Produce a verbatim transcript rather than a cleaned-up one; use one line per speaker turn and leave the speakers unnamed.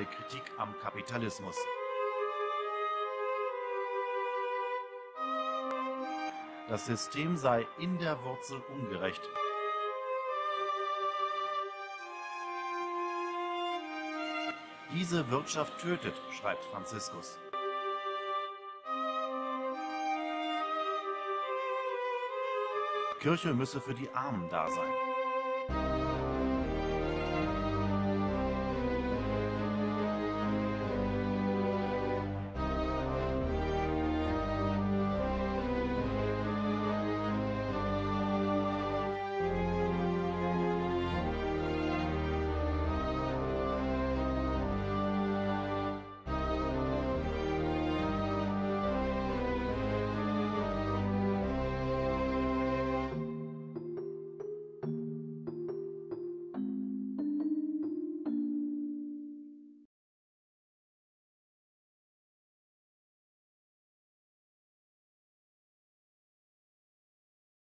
Kritik am Kapitalismus. Das System sei in der Wurzel ungerecht. Diese Wirtschaft tötet, schreibt Franziskus. Kirche müsse für die Armen da sein.